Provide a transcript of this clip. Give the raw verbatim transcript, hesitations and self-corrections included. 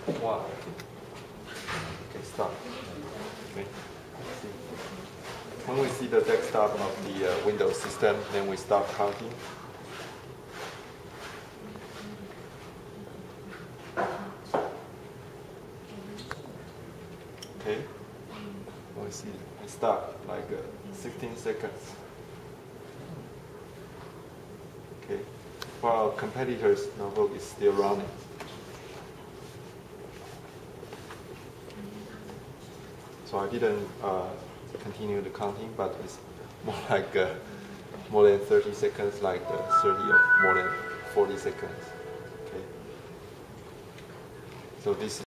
One. Okay, stop. Okay. See. When we see the desktop of the uh, Windows system, then we start counting. Okay. When we see, we start like uh, sixteen seconds. Okay. While competitors' notebook is still running. So I didn't uh, continue the counting, but it's more like uh, more than thirty seconds, like uh, thirty or more than forty seconds. Okay. So this